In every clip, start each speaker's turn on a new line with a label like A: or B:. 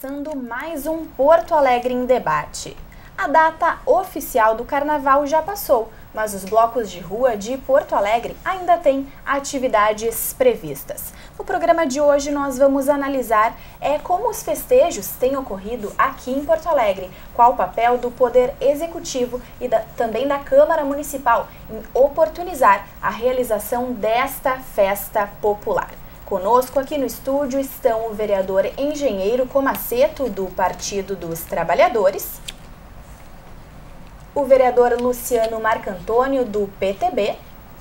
A: começando mais um Porto Alegre em Debate. A data oficial do Carnaval já passou, mas os blocos de rua de Porto Alegre ainda têm atividades previstas. No programa de hoje nós vamos analisar como os festejos têm ocorrido aqui em Porto Alegre, qual o papel do Poder Executivo e também da Câmara Municipal em oportunizar a realização desta festa popular. Conosco aqui no estúdio estão o vereador Engenheiro Comaceto, do Partido dos Trabalhadores, o vereador Luciano Marcantônio, do PTB,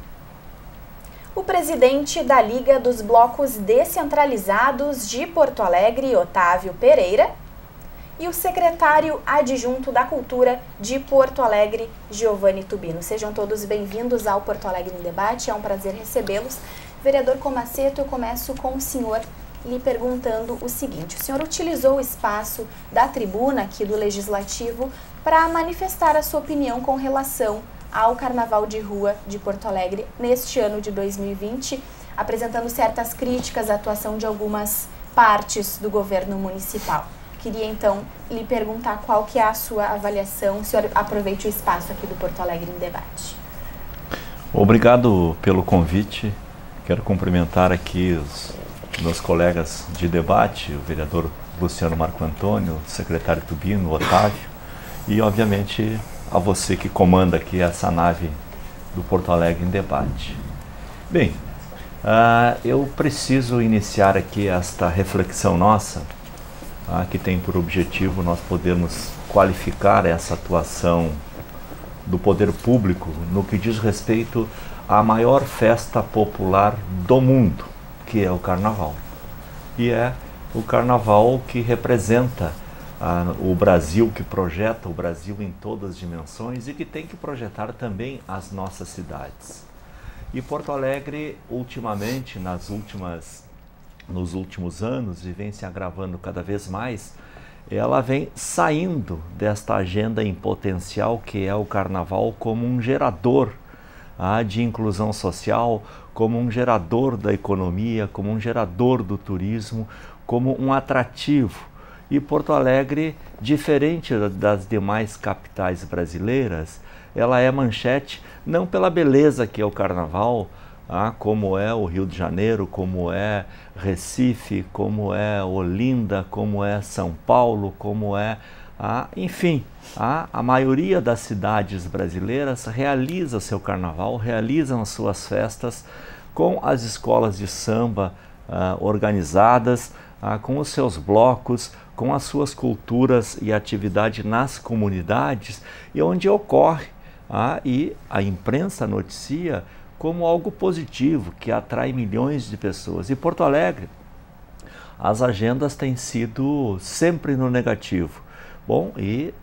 A: o presidente da Liga dos Blocos Descentralizados de Porto Alegre, Otávio Pereira, e o secretário adjunto da Cultura de Porto Alegre, Giovanni Tubino. Sejam todos bem-vindos ao Porto Alegre em Debate, é um prazer recebê-los. Vereador Comaceto, eu começo com o senhor lhe perguntando o seguinte: o senhor utilizou o espaço da tribuna aqui do Legislativo para manifestar a sua opinião com relação ao Carnaval de Rua de Porto Alegre neste ano de 2020, apresentando certas críticas à atuação de algumas partes do governo municipal. Queria então lhe perguntar qual que é a sua avaliação, o senhor aproveite o espaço aqui do Porto Alegre em Debate.
B: Obrigado pelo convite, quero cumprimentar aqui os meus colegas de debate, o vereador Luciano Marcantônio, o secretário Tubino, o Otávio, e obviamente a você que comanda aqui essa nave do Porto Alegre em Debate. Bem, eu preciso iniciar aqui esta reflexão nossa, que tem por objetivo nós podermos qualificar essa atuação do poder público no que diz respeito à maior festa popular do mundo, que é o Carnaval. E é o Carnaval que representa o Brasil, que projeta o Brasil em todas as dimensões e que tem que projetar também as nossas cidades. E Porto Alegre, ultimamente, nos últimos anos, e vem se agravando cada vez mais, ela vem saindo desta agenda em potencial que é o Carnaval como um gerador de inclusão social, como um gerador da economia, como um gerador do turismo, como um atrativo. E Porto Alegre, diferente das demais capitais brasileiras, ela é manchete não pela beleza que é o Carnaval, como é o Rio de Janeiro, como é Recife, como é Olinda, como é São Paulo, como é, enfim, a maioria das cidades brasileiras realiza seu Carnaval, realizam as suas festas com as escolas de samba organizadas, com os seus blocos, com as suas culturas e atividade nas comunidades, e onde ocorre, e a imprensa noticia como algo positivo, que atrai milhões de pessoas. E Porto Alegre, as agendas têm sido sempre no negativo. Bom, e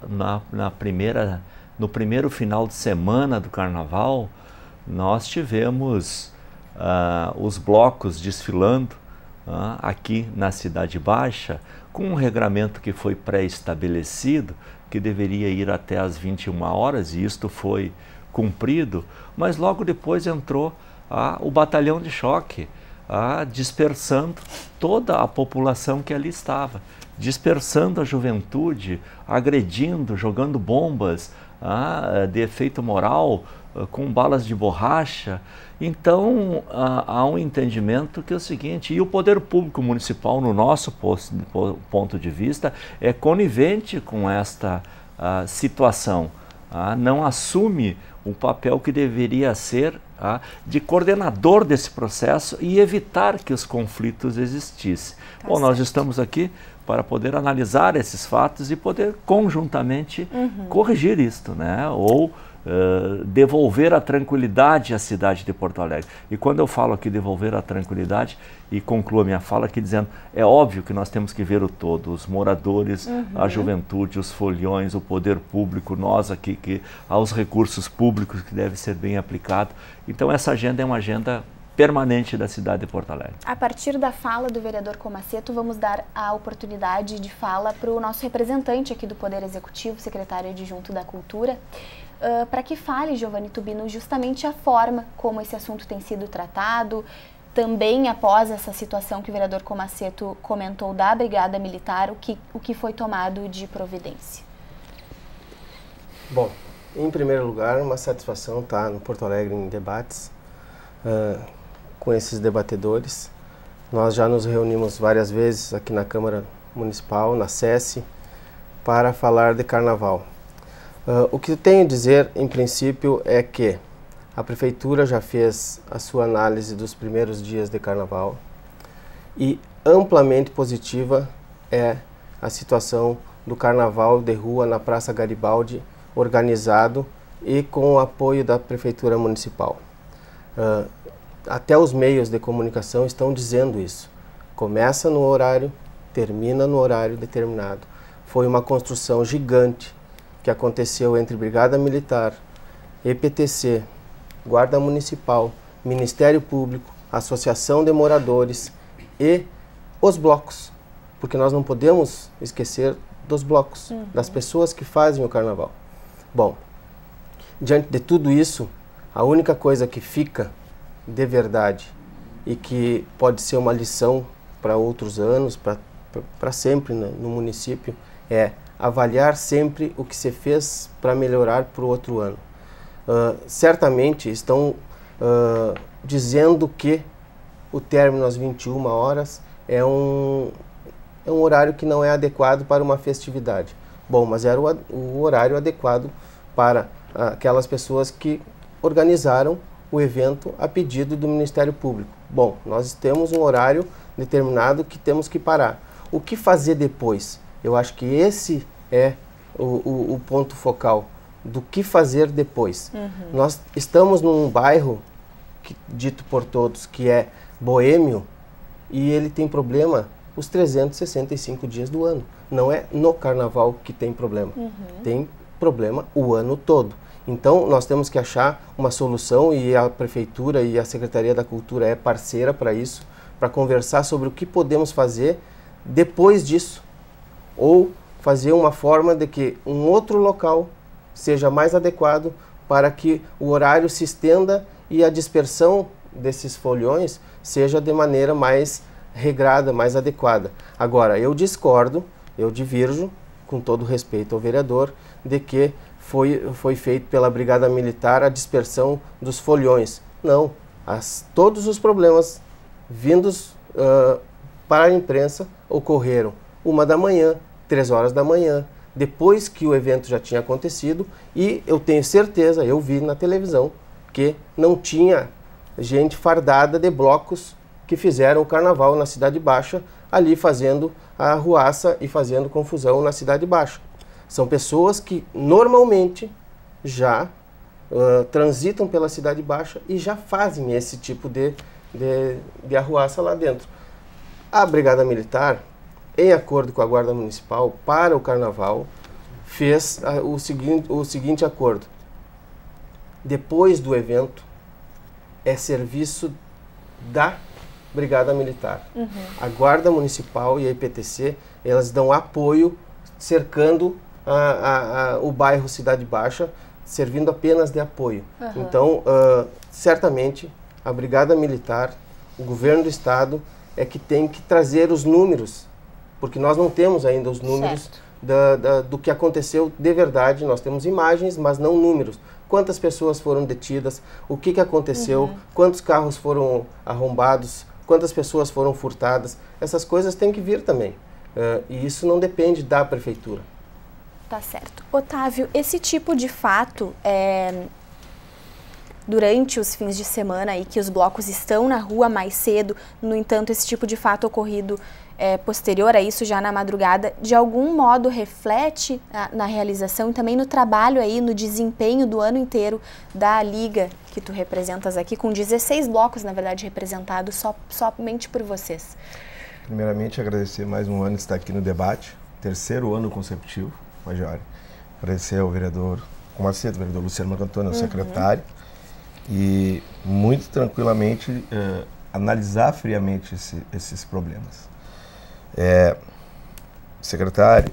B: no primeiro final de semana do Carnaval, nós tivemos os blocos desfilando aqui na Cidade Baixa, com um regramento que foi pré-estabelecido, que deveria ir até às 21 horas, e isto foi cumprido, mas logo depois entrou o batalhão de choque, dispersando toda a população que ali estava, dispersando a juventude, agredindo, jogando bombas de efeito moral, com balas de borracha. Então, há um entendimento que é o seguinte: e o poder público municipal, no nosso ponto de vista, é conivente com esta situação, não assume o papel que deveria ser de coordenador desse processo e evitar que os conflitos existissem. Bom, nós estamos aqui para poder analisar esses fatos e poder conjuntamente corrigir isto, né? Ou devolver a tranquilidade à cidade de Porto Alegre. E quando eu falo aqui devolver a tranquilidade, e concluo a minha fala aqui dizendo, é óbvio que nós temos que ver o todo, os moradores, a juventude, os foliões, o poder público, nós aqui, aos recursos públicos que deve ser bem aplicado. Então essa agenda é uma agenda permanente da cidade de Porto Alegre.
A: A partir da fala do vereador Comaceto, vamos dar a oportunidade de fala para o nosso representante aqui do Poder Executivo, secretário adjunto da Cultura, para que fale, Giovanni Tubino, justamente a forma como esse assunto tem sido tratado, também após essa situação que o vereador Comassetto comentou da Brigada Militar, o que foi tomado de providência?
C: Bom, em primeiro lugar, uma satisfação estar no Porto Alegre em debates com esses debatedores. Nós já nos reunimos várias vezes aqui na Câmara Municipal, na SESI, para falar de carnaval. O que eu tenho a dizer, em princípio, é que a Prefeitura já fez a sua análise dos primeiros dias de carnaval e amplamente positiva é a situação do carnaval de rua na Praça Garibaldi, organizado e com o apoio da Prefeitura Municipal. Até os meios de comunicação estão dizendo isso. Começa no horário, termina no horário determinado. Foi uma construção gigante que aconteceu entre Brigada Militar, EPTC, Guarda Municipal, Ministério Público, Associação de Moradores e os blocos. Porque nós não podemos esquecer dos blocos, das pessoas que fazem o carnaval. Bom, diante de tudo isso, a única coisa que fica de verdade e que pode ser uma lição para outros anos, para sempre no município, é avaliar sempre o que se fez para melhorar para o outro ano. Certamente estão dizendo que o término às 21 horas é um horário que não é adequado para uma festividade. Bom, mas era o horário adequado para aquelas pessoas que organizaram o evento a pedido do Ministério Público. Bom, nós temos um horário determinado que temos que parar. O que fazer depois? Eu acho que esse é o ponto focal do que fazer depois. Nós estamos num bairro, dito por todos, que é boêmio, e ele tem problema os 365 dias do ano. Não é no carnaval que tem problema. Tem problema o ano todo. Então, nós temos que achar uma solução e a Prefeitura e a Secretaria da Cultura é parceira para isso, para conversar sobre o que podemos fazer depois disso. Ou fazer uma forma de que um outro local seja mais adequado para que o horário se estenda e a dispersão desses folhões seja de maneira mais regrada, mais adequada. Agora, eu discordo, eu divirjo, com todo respeito ao vereador, de que foi feito pela Brigada Militar a dispersão dos folhões. Não, todos os problemas vindos para a imprensa ocorreram 1 da manhã, 3 horas da manhã, depois que o evento já tinha acontecido, e eu tenho certeza, eu vi na televisão, que não tinha gente fardada de blocos que fizeram o carnaval na Cidade Baixa, ali fazendo a arruaça e fazendo confusão na Cidade Baixa. São pessoas que normalmente já transitam pela Cidade Baixa e já fazem esse tipo de arruaça lá dentro. A Brigada Militar, em acordo com a Guarda Municipal, para o Carnaval, fez o seguinte acordo. Depois do evento, é serviço da Brigada Militar. A Guarda Municipal e a IPTC, elas dão apoio cercando o bairro Cidade Baixa, servindo apenas de apoio. Então, certamente, a Brigada Militar, o governo do Estado, é que tem que trazer os números, porque nós não temos ainda os números do que aconteceu de verdade. Nós temos imagens, mas não números. Quantas pessoas foram detidas, o que aconteceu, quantos carros foram arrombados, quantas pessoas foram furtadas. Essas coisas têm que vir também. E isso não depende da Prefeitura.
A: Tá certo. Otávio, esse tipo de fato, durante os fins de semana aí que os blocos estão na rua mais cedo, no entanto, esse tipo de fato ocorrido posterior a isso, já na madrugada, de algum modo reflete na realização e também no trabalho aí, no desempenho do ano inteiro da Liga que tu representas aqui, com 16 blocos, na verdade, representados somente por vocês.
D: Primeiramente, agradecer mais um ano de estar aqui no debate, terceiro ano consecutivo, Major. Agradecer ao vereador Comassetto, ao vereador Luciano Marco Antônio, ao secretário, e muito tranquilamente analisar friamente esses problemas. Secretário,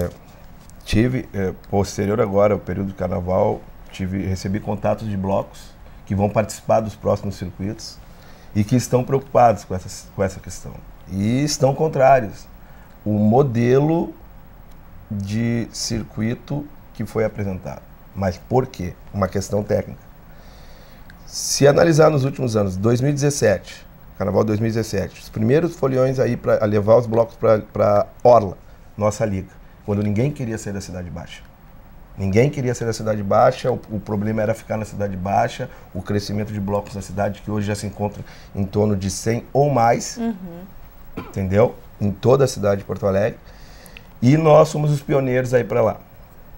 D: posterior agora ao período do carnaval, recebi contatos de blocos que vão participar dos próximos circuitos e que estão preocupados com essa questão. E estão contrários. O modelo de circuito que foi apresentado. Mas por quê? Uma questão técnica. Se analisar nos últimos anos, 2017, Carnaval 2017, os primeiros foliões aí para levar os blocos para Orla, nossa liga, quando ninguém queria sair da Cidade Baixa. Ninguém queria sair da Cidade Baixa, o problema era ficar na Cidade Baixa, o crescimento de blocos na cidade, que hoje já se encontra em torno de 100 ou mais, entendeu? Em toda a cidade de Porto Alegre. E nós somos os pioneiros aí para lá.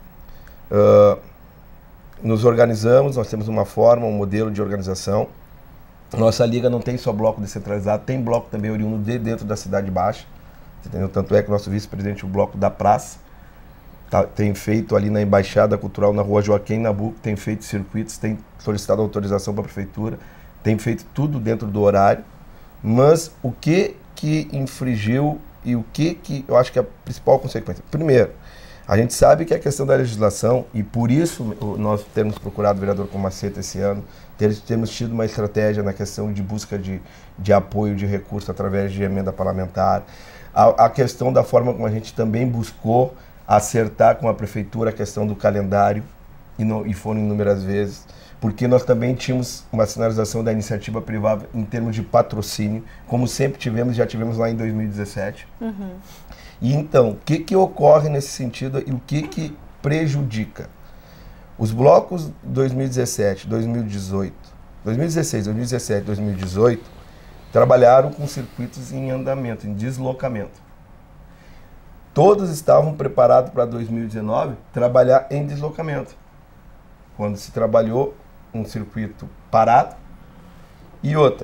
D: Nos organizamos, nós temos uma forma, um modelo de organização. Nossa liga não tem só bloco descentralizado, tem bloco também oriundo de dentro da Cidade Baixa. Entendeu? Tanto é que nosso vice-presidente, o bloco da praça, tem feito ali na Embaixada Cultural, na Rua Joaquim Nabuco, tem feito circuitos, tem solicitado autorização para a prefeitura, tem feito tudo dentro do horário. Mas o que infringiu e o que eu acho que é a principal consequência? Primeiro, a gente sabe que a questão da legislação, e por isso nós temos procurado o vereador Comaceta esse ano, temos tido uma estratégia na questão de busca de apoio de recursos através de emenda parlamentar, a questão da forma como a gente também buscou acertar com a prefeitura a questão do calendário, e foram inúmeras vezes, porque nós também tínhamos uma sinalização da iniciativa privada em termos de patrocínio, como sempre tivemos, já tivemos lá em 2017. E então, o que ocorre nesse sentido e o que prejudica? Os blocos 2017, 2018, 2016, 2017, 2018 trabalharam com circuitos em andamento, em deslocamento. Todos estavam preparados para 2019 trabalhar em deslocamento. Quando se trabalhou um circuito parado. E outra,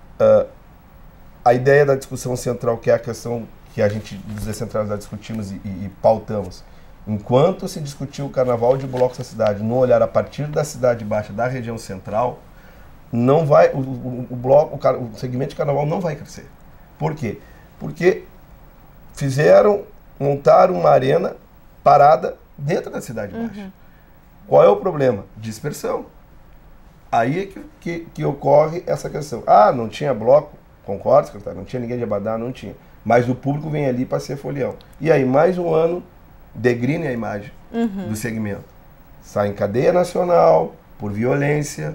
D: a ideia da discussão central, que é a questão que a gente dos descentralizados discutimos e pautamos. Enquanto se discutiu o carnaval de blocos da cidade, no olhar a partir da Cidade Baixa, da região central, não vai, o segmento de carnaval não vai crescer. Por quê? Porque montaram uma arena parada dentro da Cidade Baixa. Qual é o problema? Dispersão. Aí é que ocorre essa questão. Não tinha bloco, concordo, secretário, não tinha ninguém de Abadá, não tinha. Mas o público vem ali para ser folião. E aí, mais um ano, degrine a imagem do segmento. Sai em cadeia nacional, por violência,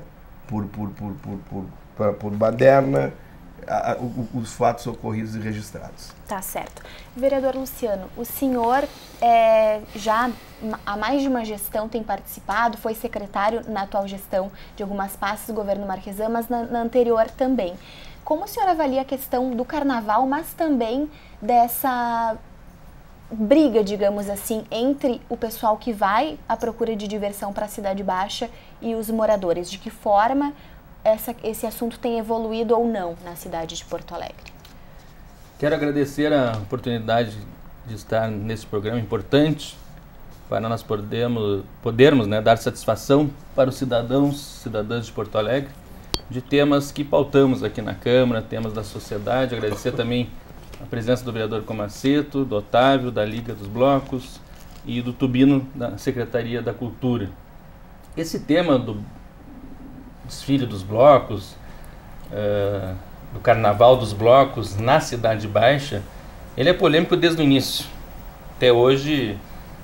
D: por baderna, os fatos ocorridos e registrados.
A: Tá certo. Vereador Luciano, o senhor já há mais de uma gestão tem participado, foi secretário na atual gestão de algumas pastas do governo Marquesan, mas na anterior também. Como o senhor avalia a questão do carnaval, mas também dessa briga, digamos assim, entre o pessoal que vai à procura de diversão para a Cidade Baixa e os moradores? De que forma esse assunto tem evoluído ou não na cidade de Porto Alegre?
E: Quero agradecer a oportunidade de estar nesse programa importante para nós podermos dar satisfação para os cidadãs de Porto Alegre, de temas que pautamos aqui na Câmara, temas da sociedade. Agradecer também a presença do vereador Comaceto, do Otávio, da Liga dos Blocos e do Tubino, da Secretaria da Cultura. Esse tema do desfile dos blocos, do carnaval dos blocos na Cidade Baixa, ele é polêmico desde o início. Até hoje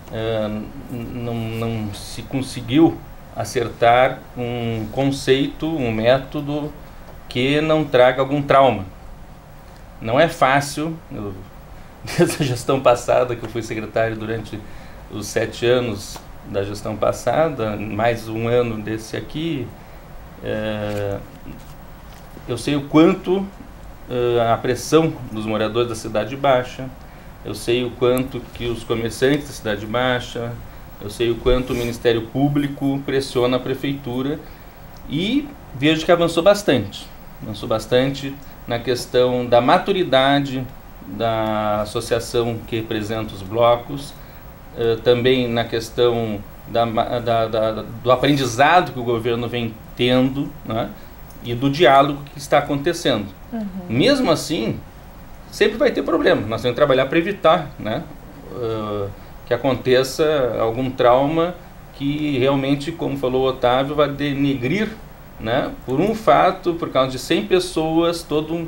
E: não se conseguiu acertar um conceito, um método que não traga algum trauma. Não é fácil, desde a gestão passada, que eu fui secretário durante os 7 anos da gestão passada, mais um ano desse aqui, eu sei o quanto a pressão dos moradores da Cidade Baixa, eu sei o quanto que os comerciantes da Cidade Baixa, eu sei o quanto o Ministério Público pressiona a Prefeitura, e vejo que avançou bastante na questão da maturidade da associação que representa os blocos, também na questão do aprendizado que o governo vem tendo, né, e do diálogo que está acontecendo. Mesmo assim, sempre vai ter problema. Nós temos que trabalhar para evitar, né, que aconteça algum trauma que realmente, como falou o Otávio, vai denegrir né? Por um fato, por causa de 100 pessoas, todo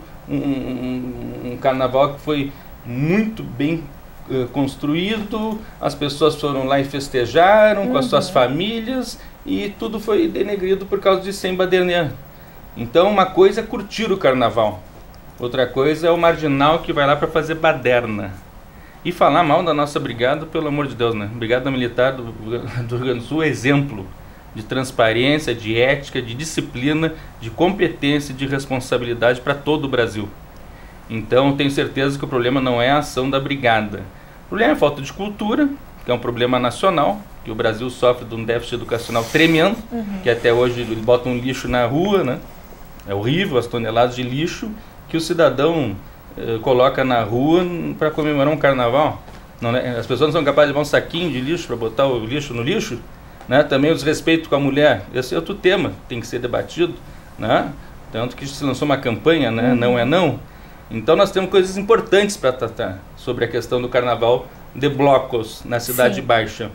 E: um carnaval que foi muito bem construído, as pessoas foram lá e festejaram com as suas famílias e tudo foi denegrido por causa de 100 baderneiros. Então uma coisa é curtir o carnaval, outra coisa é o marginal que vai lá para fazer baderna. E falar mal da nossa brigada, pelo amor de Deus, né? Brigada Militar do Rio Grande do Sul é exemplo de transparência, de ética, de disciplina, de competência e de responsabilidade para todo o Brasil. Então, tenho certeza que o problema não é a ação da brigada. O problema é a falta de cultura, que é um problema nacional, que o Brasil sofre de um déficit educacional tremendo, que até hoje eles botam lixo na rua, né? É horrível, as toneladas de lixo que o cidadão coloca na rua para comemorar um carnaval. Não, né? As pessoas não são capazes de levar um saquinho de lixo para botar o lixo no lixo. Né? Também o desrespeito com a mulher, esse é outro tema, tem que ser debatido, né? Tanto que se lançou uma campanha, né? Não é não. Então nós temos coisas importantes para tratar sobre a questão do carnaval de blocos na Cidade Baixa.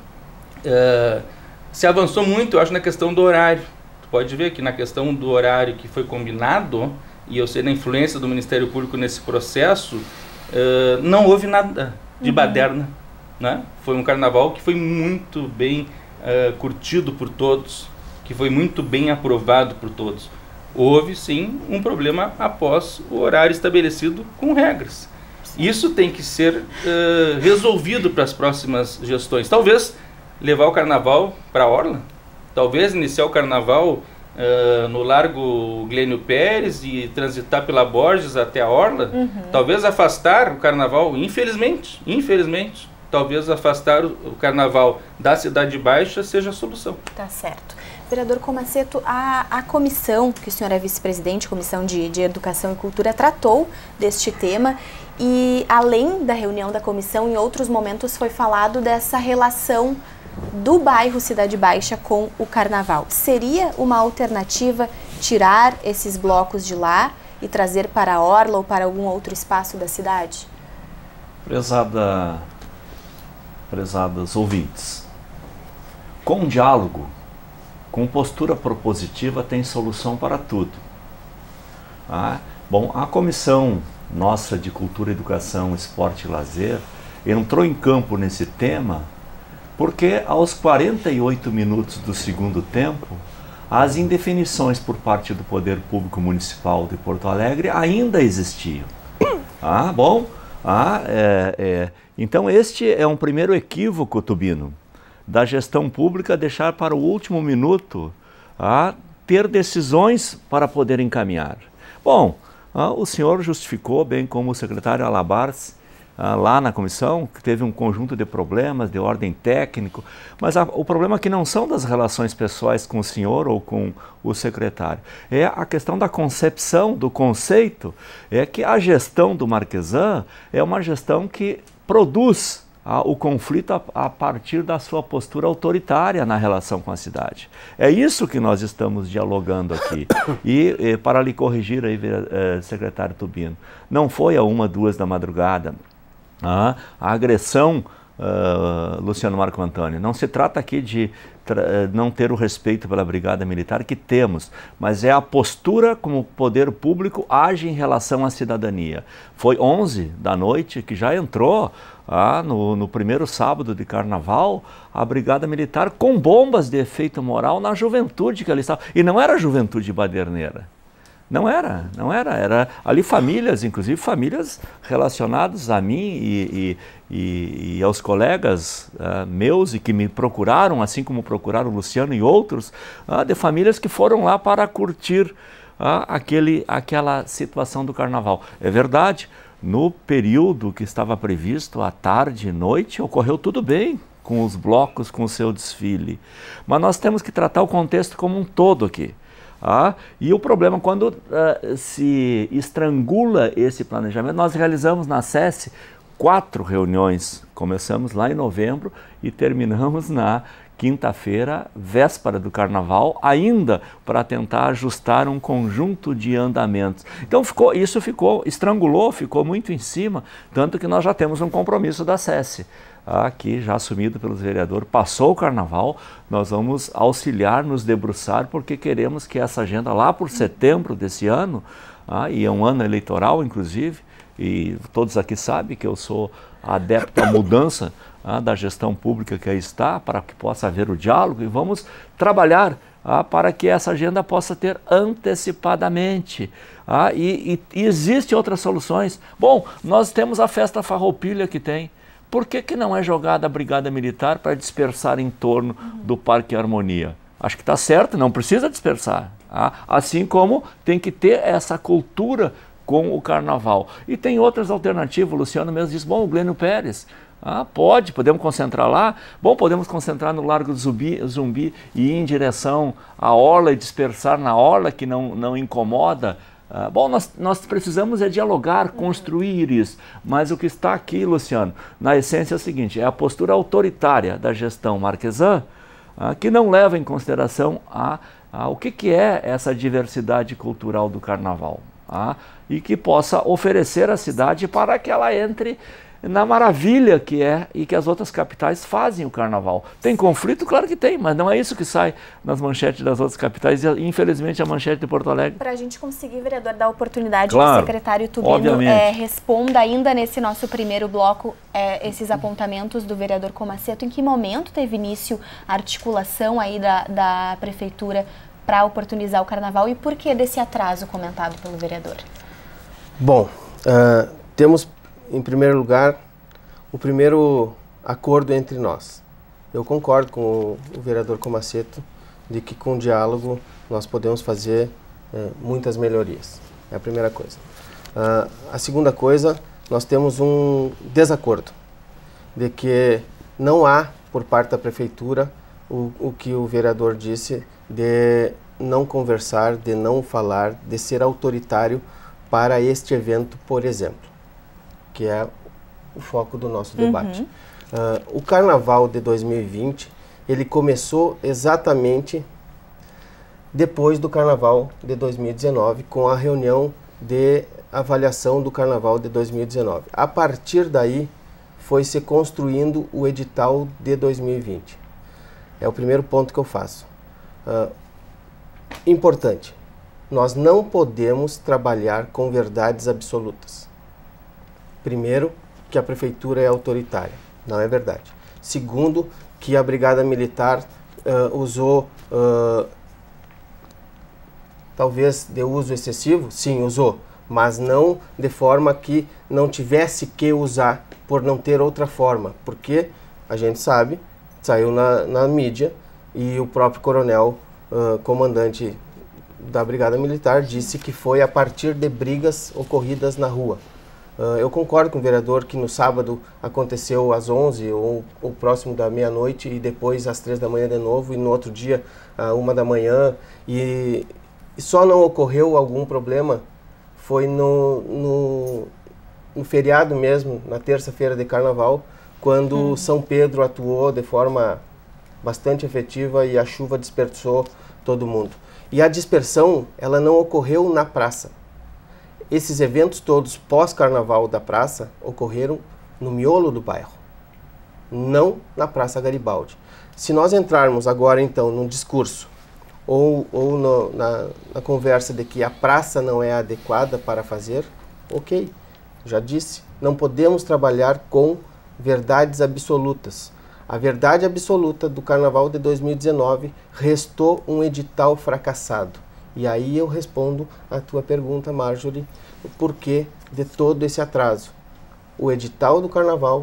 E: Se avançou muito, eu acho, na questão do horário. Tu pode ver que na questão do horário que foi combinado, e eu sei da influência do Ministério Público nesse processo, não houve nada de baderna, né? Foi um carnaval que foi muito bem curtido por todos, que foi muito bem aprovado por todos. Houve sim um problema após o horário estabelecido com regras. Isso tem que ser resolvido para as próximas gestões. Talvez levar o carnaval para a orla, talvez iniciar o carnaval no Largo Glênio Pérez e transitar pela Borges até a orla, talvez afastar o carnaval, infelizmente, talvez afastar o carnaval da Cidade Baixa seja a solução.
A: Tá certo. Vereador Comaceto, a comissão, que o senhor é vice-presidente, Comissão de Educação e Cultura, tratou deste tema e, além da reunião da comissão, em outros momentos foi falado dessa relação do bairro Cidade Baixa com o carnaval. Seria uma alternativa tirar esses blocos de lá e trazer para a orla ou para algum outro espaço da cidade?
B: Prezadas ouvintes, com diálogo, com postura propositiva, tem solução para tudo. Bom, a Comissão nossa de Cultura, Educação, Esporte e Lazer entrou em campo nesse tema porque aos 48 minutos do segundo tempo, as indefinições por parte do Poder Público Municipal de Porto Alegre ainda existiam. Então este é um primeiro equívoco, Tubino, da gestão pública deixar para o último minuto ter decisões para poder encaminhar. Bom, o senhor justificou, bem como o secretário Alabars, lá na comissão, que teve um conjunto de problemas de ordem técnico, mas o problema aqui não são das relações pessoais com o senhor ou com o secretário, é a questão da concepção, do conceito, é que a gestão do Marquesan é uma gestão que produz o conflito a partir da sua postura autoritária na relação com a cidade. É isso que nós estamos dialogando aqui. E para lhe corrigir aí, secretário Tubino, não foi a 1, 2 da madrugada, a agressão, Luciano Marco Antônio, não se trata aqui de não ter o respeito pela Brigada Militar, que temos, mas é a postura como o poder público age em relação à cidadania. Foi 11 da noite que já entrou no primeiro sábado de carnaval a Brigada Militar com bombas de efeito moral na juventude que ali estava. E não era juventude baderneira. Não era. Era ali famílias, inclusive famílias relacionadas a mim e aos colegas meus e que me procuraram, assim como procuraram o Luciano e outros, de famílias que foram lá para curtir aquela situação do carnaval. É verdade, no período que estava previsto, à tarde e noite, ocorreu tudo bem com os blocos, com o seu desfile. Mas nós temos que tratar o contexto como um todo aqui. E o problema, quando se estrangula esse planejamento, nós realizamos na SESI 4 reuniões, começamos lá em novembro e terminamos na quinta-feira, véspera do carnaval, ainda para tentar ajustar um conjunto de andamentos. Então estrangulou, ficou muito em cima, tanto que nós já temos um compromisso da SESI. aqui já assumido pelos vereadores, passou o carnaval, nós vamos auxiliar, nos debruçar, porque queremos que essa agenda lá por setembro desse ano, e é um ano eleitoral inclusive, e todos aqui sabem que eu sou adepto à mudança da gestão pública que aí está, para que possa haver o diálogo, e vamos trabalhar para que essa agenda possa ter antecipadamente. E existem outras soluções. Bom, nós temos a festa farroupilha que tem. Por que não é jogada a Brigada Militar para dispersar em torno do Parque Harmonia? Acho que está certo, não precisa dispersar. Assim como tem que ter essa cultura com o carnaval. E tem outras alternativas, o Luciano mesmo disse, bom, o Glênio Pérez, podemos concentrar lá, bom, podemos concentrar no Largo do Zumbi e ir em direção à orla e dispersar na orla, que não incomoda. Bom, nós precisamos dialogar, construir isso, mas o que está aqui, Luciano, na essência é o seguinte, é a postura autoritária da gestão marquesã, que não leva em consideração o que é essa diversidade cultural do carnaval, e que possa oferecer à cidade para que ela entre na maravilha que é e que as outras capitais fazem o carnaval. Tem conflito? Claro que tem, mas não é isso que sai nas manchetes das outras capitais e infelizmente a manchete de Porto Alegre.
A: Para a gente conseguir, vereador, dar oportunidade
B: claro,
A: que o secretário Tubino responda ainda nesse nosso primeiro bloco esses apontamentos do vereador Comassetto. Em que momento teve início a articulação aí da prefeitura para oportunizar o carnaval e por que desse atraso comentado pelo vereador?
C: Bom, temos em primeiro lugar o primeiro acordo entre nós. Eu concordo com o vereador Comassetto de que com diálogo nós podemos fazer muitas melhorias. É a primeira coisa. A segunda coisa, nós temos um desacordo de que não há por parte da prefeitura o que o vereador disse de não conversar, de não falar, de ser autoritário para este evento, por exemplo, que é o foco do nosso debate. O Carnaval de 2020, ele começou exatamente depois do Carnaval de 2019, com a reunião de avaliação do Carnaval de 2019. A partir daí, foi se construindo o edital de 2020. É o primeiro ponto que eu faço. Importante, nós não podemos trabalhar com verdades absolutas. Primeiro, que a prefeitura é autoritária. Não é verdade. Segundo, que a Brigada Militar usou, talvez de uso excessivo, sim, usou, mas não de forma que não tivesse que usar por não ter outra forma, porque a gente sabe, saiu na mídia e o próprio coronel, comandante da Brigada Militar, disse que foi a partir de brigas ocorridas na rua. Eu concordo com o vereador que no sábado aconteceu às 11 ou próximo da meia-noite e depois às 3 da manhã de novo e no outro dia à 1 da manhã e só não ocorreu algum problema foi no feriado mesmo, na terça-feira de Carnaval, quando São Pedro atuou de forma bastante efetiva e a chuva dispersou todo mundo. E a dispersão, ela não ocorreu na praça. Esses eventos todos pós-carnaval da praça ocorreram no miolo do bairro, não na Praça Garibaldi. Se nós entrarmos agora então num discurso ou na conversa de que a praça não é adequada para fazer, ok, já disse, não podemos trabalhar com verdades absolutas. A verdade absoluta do Carnaval de 2019 restou um edital fracassado. E aí eu respondo a tua pergunta, Marjorie, o porquê de todo esse atraso. O edital do Carnaval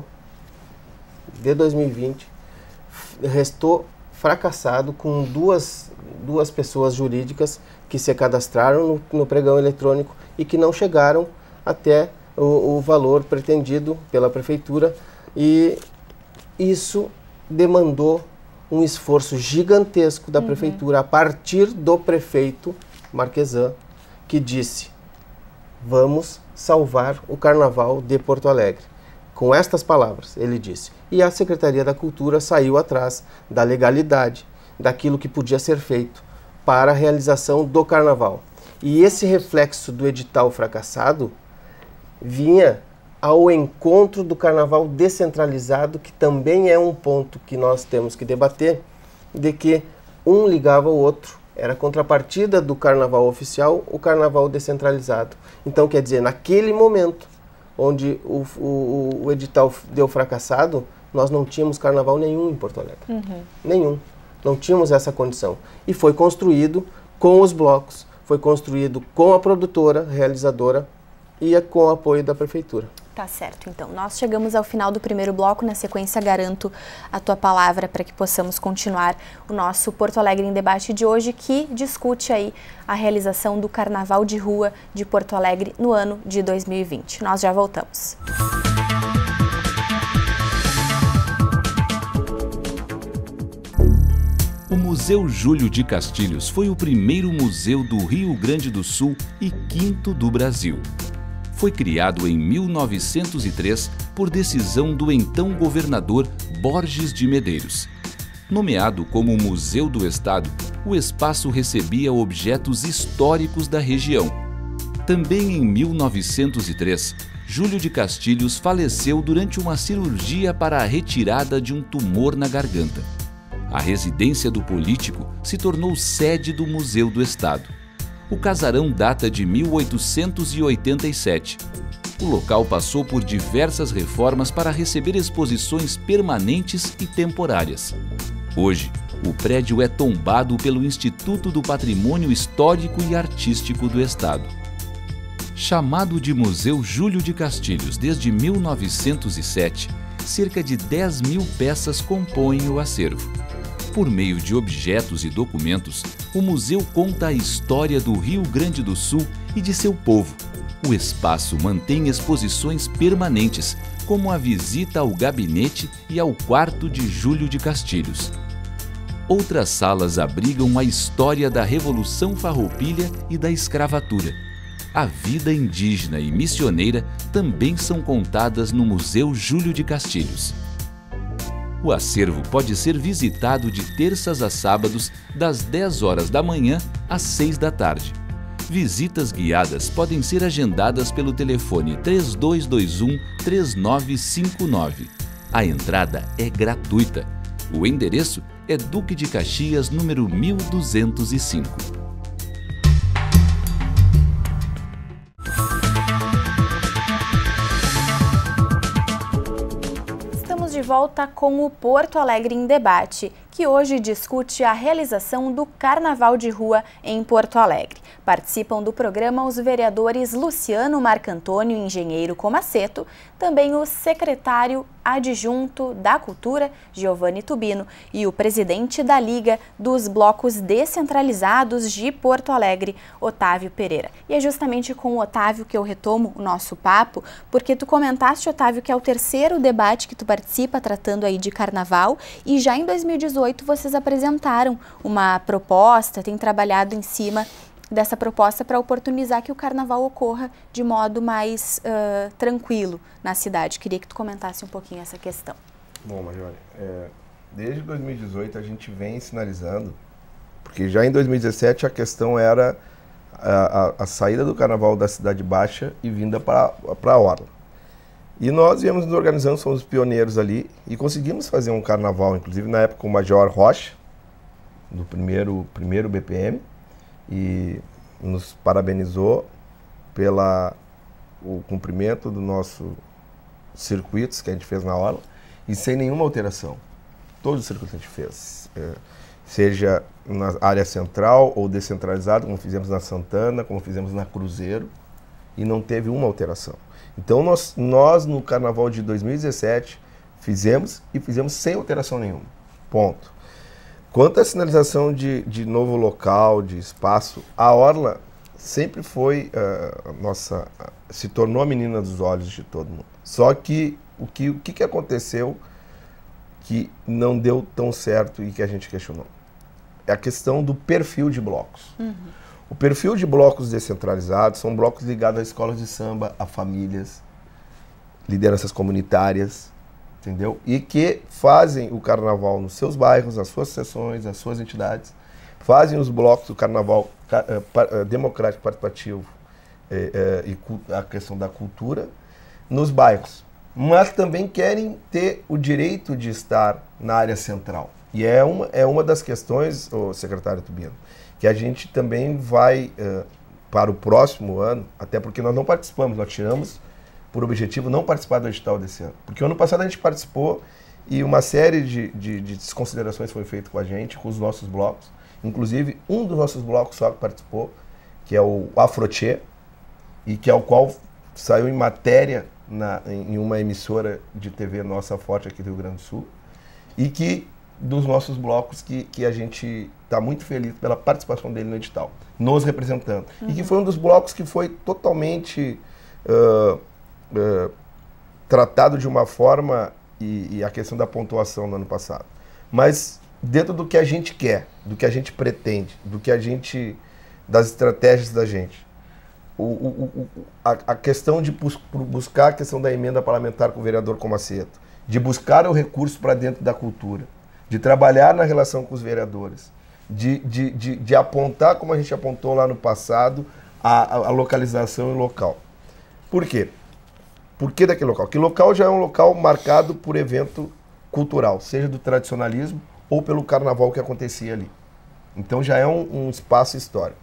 C: de 2020 restou fracassado com duas pessoas jurídicas que se cadastraram no pregão eletrônico e que não chegaram até o valor pretendido pela prefeitura, e isso demandou um esforço gigantesco da prefeitura a partir do prefeito marquesã, que disse: vamos salvar o Carnaval de Porto Alegre. Com estas palavras, ele disse. E a Secretaria da Cultura saiu atrás da legalidade, daquilo que podia ser feito para a realização do Carnaval. E esse reflexo do edital fracassado vinha ao encontro do carnaval descentralizado, que também é um ponto que nós temos que debater, de que um ligava ao outro. Era contrapartida do carnaval oficial, o carnaval descentralizado. Então, quer dizer, naquele momento onde o edital deu fracassado, nós não tínhamos carnaval nenhum em Porto Alegre. Nenhum. Não tínhamos essa condição. E foi construído com os blocos, foi construído com a produtora, realizadora e com o apoio da prefeitura.
A: Tá certo, então. Nós chegamos ao final do primeiro bloco. Na sequência, garanto a tua palavra para que possamos continuar o nosso Porto Alegre em Debate de hoje, que discute aí a realização do Carnaval de Rua de Porto Alegre no ano de 2020. Nós já voltamos.
F: O Museu Júlio de Castilhos foi o primeiro museu do Rio Grande do Sul e quinto do Brasil. Foi criado em 1903 por decisão do então governador Borges de Medeiros. Nomeado como Museu do Estado, o espaço recebia objetos históricos da região. Também em 1903, Júlio de Castilhos faleceu durante uma cirurgia para a retirada de um tumor na garganta. A residência do político se tornou sede do Museu do Estado. O casarão data de 1887. O local passou por diversas reformas para receber exposições permanentes e temporárias. Hoje, o prédio é tombado pelo Instituto do Patrimônio Histórico e Artístico do Estado. Chamado de Museu Júlio de Castilhos desde 1907, cerca de 10 mil peças compõem o acervo. Por meio de objetos e documentos, o museu conta a história do Rio Grande do Sul e de seu povo. O espaço mantém exposições permanentes, como a visita ao gabinete e ao quarto de Júlio de Castilhos. Outras salas abrigam a história da Revolução Farroupilha e da escravatura. A vida indígena e missioneira também são contadas no Museu Júlio de Castilhos. O acervo pode ser visitado de terças a sábados, das 10 horas da manhã às 6 da tarde. Visitas guiadas podem ser agendadas pelo telefone 3221-3959. A entrada é gratuita. O endereço é Duque de Caxias, número 1205.
A: De volta com o Porto Alegre em Debate, que hoje discute a realização do Carnaval de Rua em Porto Alegre. Participam do programa os vereadores Luciano Marcantônio, engenheiro Comaceto, também o secretário adjunto da Cultura, Giovanni Tubino, e o presidente da Liga dos Blocos Descentralizados de Porto Alegre, Otávio Pereira. E é justamente com o Otávio que eu retomo o nosso papo, porque tu comentaste, Otávio, que é o terceiro debate que tu participa tratando aí de carnaval, e já em 2018 vocês apresentaram uma proposta, têm trabalhado em cima dessa proposta para oportunizar que o carnaval ocorra de modo mais tranquilo na cidade. Queria que tu comentasse um pouquinho essa questão.
D: Bom, Marjorie, desde 2018 a gente vem sinalizando, porque já em 2017 a questão era a saída do carnaval da Cidade Baixa e vinda para a Orla. E nós viemos nos organizando, somos os pioneiros ali e conseguimos fazer um carnaval, inclusive na época com o Major Rocha, do primeiro BPM, e nos parabenizou pelo cumprimento do nosso circuitos que a gente fez na Orla e sem nenhuma alteração. Todos os circuitos a gente fez, seja na área central ou descentralizado, como fizemos na Santana, como fizemos na Cruzeiro, e não teve uma alteração. Então nós no Carnaval de 2017 fizemos sem alteração nenhuma. Ponto. Quanto à sinalização de novo local, de espaço, a Orla sempre foi se tornou a menina dos olhos de todo mundo. Só que o que aconteceu que não deu tão certo e que a gente questionou? É a questão do perfil de blocos. O perfil de blocos descentralizados são blocos ligados a escolas de samba, a famílias, lideranças comunitárias, entendeu? E que fazem o carnaval nos seus bairros, nas suas seções, nas suas entidades, fazem os blocos do carnaval democrático participativo e a questão da cultura nos bairros, mas também querem ter o direito de estar na área central. E é uma das questões, ô secretário Tubino, que a gente também vai para o próximo ano, até porque nós não participamos, nós tiramos por objetivo não participar do edital desse ano. Porque o ano passado a gente participou e uma série de desconsiderações foi feita com a gente, com os nossos blocos. Inclusive, um dos nossos blocos só que participou, que é o Afrochê, e que é o qual saiu em matéria em uma emissora de TV nossa forte aqui do Rio Grande do Sul, e que dos nossos blocos que a gente está muito feliz pela participação dele no edital, nos representando. E que foi um dos blocos que foi totalmente tratado de uma forma, e a questão da pontuação no ano passado. Mas dentro do que a gente quer, do que a gente pretende, das estratégias da gente. A questão de buscar a questão da emenda parlamentar com o vereador Comaceto, de buscar o recurso para dentro da cultura, de trabalhar na relação com os vereadores, de apontar, como a gente apontou lá no passado, a localização e o local. Por quê? Por que daquele local? Porque local já é um local marcado por evento cultural, seja do tradicionalismo ou pelo carnaval que acontecia ali. Então já é um espaço histórico.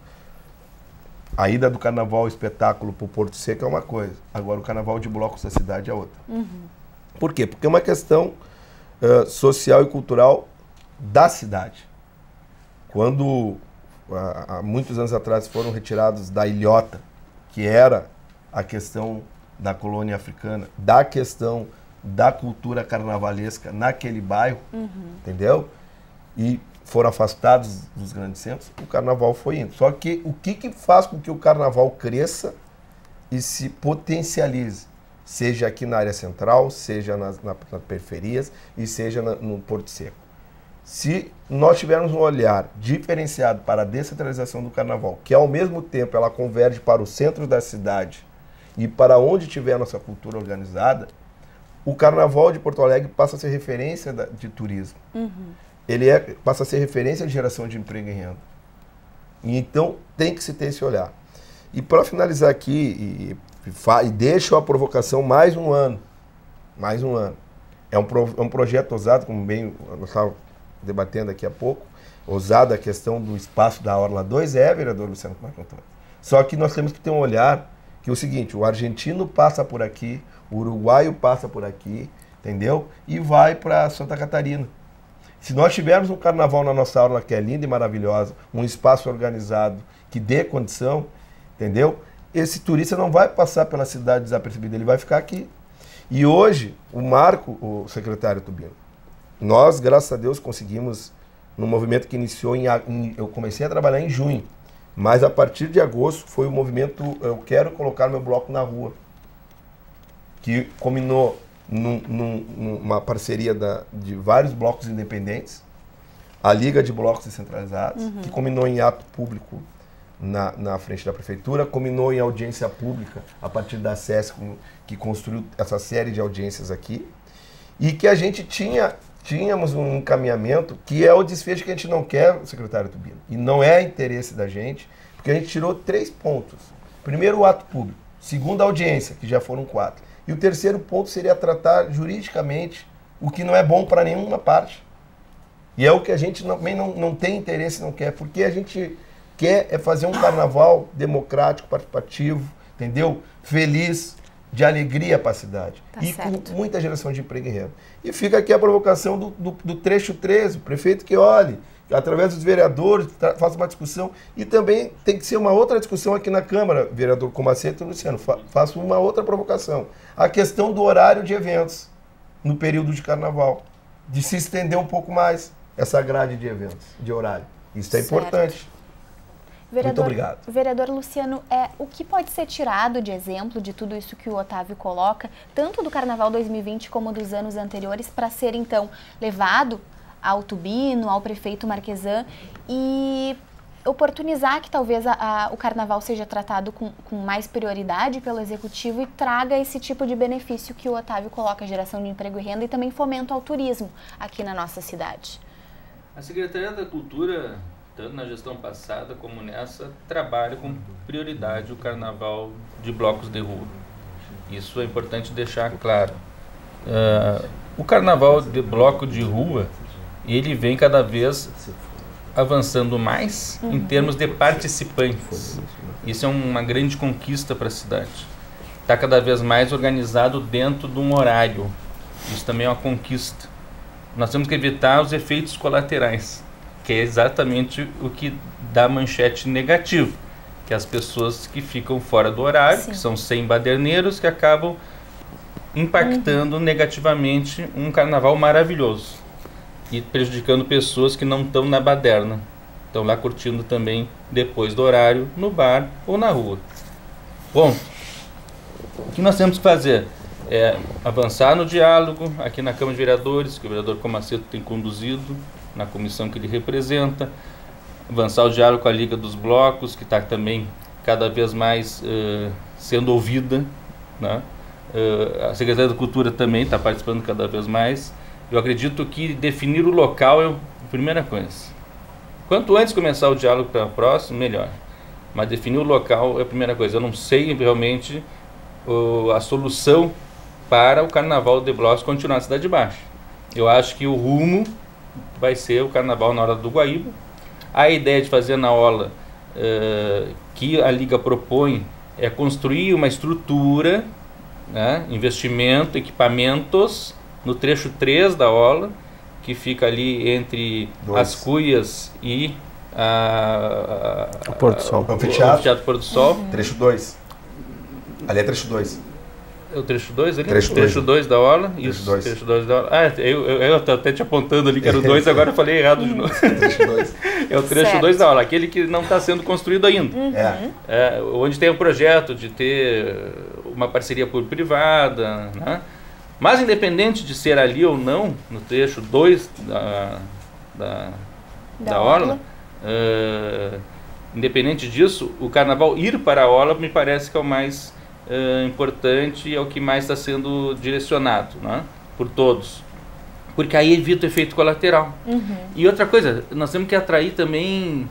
D: A ida do carnaval ao espetáculo para o Porto Seco é uma coisa, agora o carnaval de blocos da cidade é outra. Por quê? Porque é uma questão social e cultural da cidade. Quando, há muitos anos atrás, foram retirados da ilhota, que era a questão da colônia africana, da questão da cultura carnavalesca naquele bairro, entendeu? E foram afastados dos grandes centros, o carnaval foi indo. Só que o que faz com que o carnaval cresça e se potencialize? Seja aqui na área central, seja nas periferias e seja no Porto Seco. Se nós tivermos um olhar diferenciado para a descentralização do carnaval, que ao mesmo tempo ela converge para o centro da cidade e para onde tiver a nossa cultura organizada, o carnaval de Porto Alegre passa a ser referência de turismo. Ele passa a ser referência de geração de emprego e renda. E então tem que se ter esse olhar. E para finalizar aqui, e deixo a provocação mais um ano. Mais um ano. É um projeto ousado, como bem nós estávamos debatendo aqui há pouco, ousado a questão do espaço da Orla 2, vereador Luciano Marco Antônio. Só que nós temos que ter um olhar que é o seguinte, o argentino passa por aqui, o uruguaio passa por aqui, entendeu? E vai para Santa Catarina. Se nós tivermos um carnaval na nossa aula que é linda e maravilhosa, um espaço organizado que dê condição, entendeu? Esse turista não vai passar pela cidade desapercebido, ele vai ficar aqui. E hoje, o Marco, o secretário Tubino, nós, graças a Deus, conseguimos, no movimento que iniciou, eu comecei a trabalhar em junho, mas a partir de agosto foi o movimento Eu Quero Colocar Meu Bloco na Rua, que combinou numa parceria de vários blocos independentes, a Liga de Blocos Descentralizados, que combinou em ato público na frente da prefeitura, combinou em audiência pública a partir da SESC, que construiu essa série de audiências aqui, e que a gente tínhamos um encaminhamento que é o desfecho que a gente não quer, secretário Tubino, e não é interesse da gente, porque a gente tirou 3 pontos. Primeiro, o ato público. Segundo, a audiência, que já foram 4. E o terceiro ponto seria tratar juridicamente o que não é bom para nenhuma parte. E é o que a gente também não tem interesse, não quer, porque a gente quer é fazer um carnaval democrático, participativo, entendeu? Feliz, de alegria para a cidade. Tá e certo. Com muita geração de emprego e renda. E fica aqui a provocação do trecho 13, o prefeito que olhe, através dos vereadores, faça uma discussão. E também tem que ser uma outra discussão aqui na Câmara, vereador Comaceto e Luciano, faço uma outra provocação. A questão do horário de eventos no período de carnaval. De se estender um pouco mais essa grade de eventos, de horário. Isso é importante. Muito obrigado.
A: Vereador Luciano, o que pode ser tirado de exemplo de tudo isso que o Otávio coloca, tanto do Carnaval 2020 como dos anos anteriores, para ser então levado ao Tubino, ao prefeito Marquesan e oportunizar que talvez o Carnaval seja tratado com mais prioridade pelo Executivo e traga esse tipo de benefício que o Otávio coloca, geração de emprego e renda e também fomento ao turismo aqui na nossa cidade?
E: A Secretaria da Cultura, tanto na gestão passada como nessa, trabalha com prioridade o Carnaval de blocos de rua. Isso é importante deixar claro. O carnaval de bloco de rua, ele vem cada vez avançando mais em termos de participantes. Isso é uma grande conquista para a cidade. Está cada vez mais organizado dentro de um horário. Isso também é uma conquista. Nós temos que evitar os efeitos colaterais, que é exatamente o que dá manchete negativa, que é as pessoas que ficam fora do horário, que são sem baderneiros, que acabam impactando negativamente um carnaval maravilhoso e prejudicando pessoas que não estão na baderna, estão lá curtindo também depois do horário, no bar ou na rua. Bom, o que nós temos que fazer é avançar no diálogo aqui na Câmara de Vereadores, que o vereador Comaceto tem conduzido, na comissão que ele representa, avançar o diálogo com a Liga dos Blocos, que está também cada vez mais sendo ouvida, né? A Secretaria da Cultura também está participando cada vez mais. Eu acredito que definir o local é a primeira coisa. Quanto antes começar o diálogo para o próximo, melhor. Mas definir o local é a primeira coisa. Eu não sei realmente a solução para o Carnaval de Blocos continuar na Cidade Baixa. Eu acho que o rumo vai ser o Carnaval na Orla do Guaíba. A ideia de fazer na Orla, que a Liga propõe, é construir uma estrutura, né, investimento, equipamentos, no trecho 3 da Orla, que fica ali entre as Cuias e o
C: Porto do Sol.
E: O Teatro Porto do Sol.
D: Trecho 2. Ali é trecho 2.
E: É o trecho 2 ali?
D: Trecho
E: 2 da Orla.
D: Trecho 2.
E: Trecho 2 da Orla. Eu até te apontando ali que era o 2, agora eu falei errado de novo.
D: Trecho 2.
E: É o trecho 2 da Orla, aquele que não está sendo construído ainda. Onde tem um projeto de ter uma parceria público-privada, né? Mas independente de ser ali ou não, no trecho 2 da Orla, independente disso, o carnaval ir para a Orla me parece que é o mais importante e é o que mais está sendo direcionado, né, por todos. Porque aí evita o efeito colateral. E outra coisa, nós temos que atrair também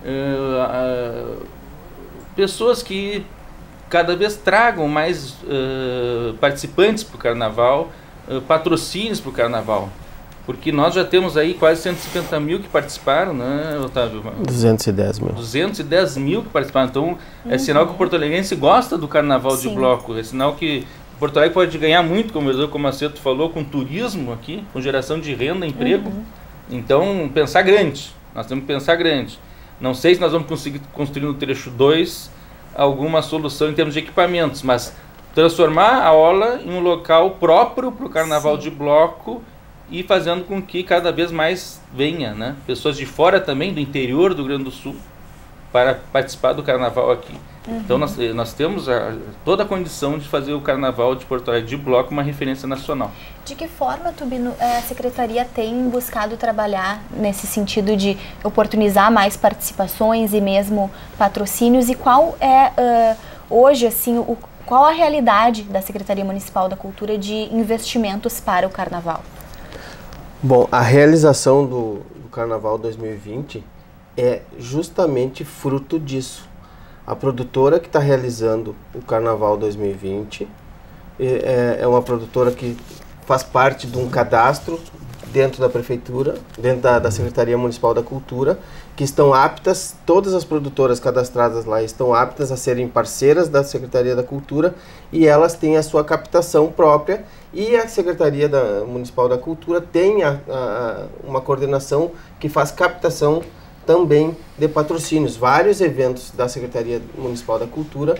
E: pessoas que cada vez tragam mais participantes para o carnaval, patrocínios para o carnaval. Porque nós já temos aí quase 150 mil que participaram, né, Otávio?
C: 210 mil.
E: 210 mil que participaram. Então, é sinal que o porto-alegrense gosta do carnaval de bloco. É sinal que o Porto Alegre pode ganhar muito, como o vereador Comaceto falou, com turismo aqui, com geração de renda, emprego. Então, pensar grande. Nós temos que pensar grande. Não sei se nós vamos conseguir construir no trecho 2 alguma solução em termos de equipamentos, mas transformar a Orla em um local próprio para o carnaval de bloco e fazendo com que cada vez mais venha, né, pessoas de fora também, do interior do Rio Grande do Sul, para participar do carnaval aqui. Então nós temos toda a condição de fazer o carnaval de Porto Alegre de bloco uma referência nacional.
A: De que forma, Tubino, a Secretaria tem buscado trabalhar nesse sentido de oportunizar mais participações e mesmo patrocínios? E qual é hoje, assim, qual a realidade da Secretaria Municipal da Cultura de investimentos para o carnaval?
C: Bom, a realização do Carnaval 2020 é justamente fruto disso. A produtora que está realizando o Carnaval 2020 é uma produtora que faz parte de um cadastro dentro da Prefeitura, dentro da Secretaria Municipal da Cultura, que estão aptas, todas as produtoras cadastradas lá estão aptas a serem parceiras da Secretaria da Cultura e elas têm a sua captação própria e a Secretaria Municipal da Cultura tem uma coordenação que faz captação também de patrocínios. Vários eventos da Secretaria Municipal da Cultura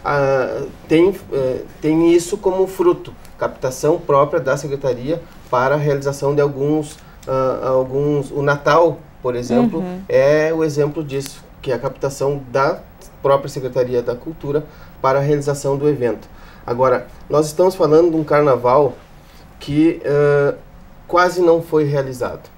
C: tem isso como fruto, captação própria da Secretaria para a realização de alguns. O Natal, por exemplo, é o exemplo disso, que é a captação da própria Secretaria da Cultura para a realização do evento. Agora, nós estamos falando de um carnaval que quase não foi realizado.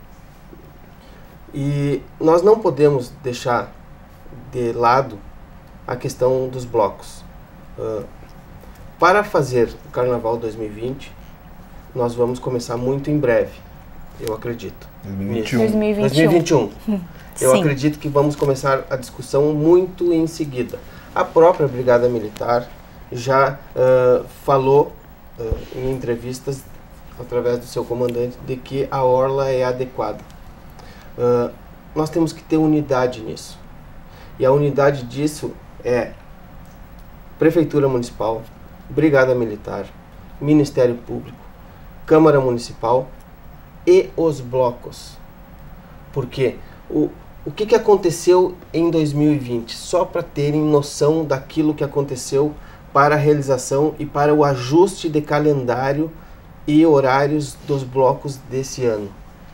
C: E nós não podemos deixar de lado a questão dos blocos. Para fazer o Carnaval 2020, nós vamos começar muito em breve, eu acredito. 2021. Eu acredito que vamos começar a discussão muito em seguida. A própria Brigada Militar já falou em entrevistas através do seu comandante de que a orla é adequada. Nós temos que ter unidade nisso. E a unidade disso é Prefeitura Municipal, Brigada Militar, Ministério Público, Câmara Municipal e os blocos. Porque o que aconteceu em 2020? Só para terem noção daquilo que aconteceu para a realização e para o ajuste de calendário e horários dos blocos desse ano.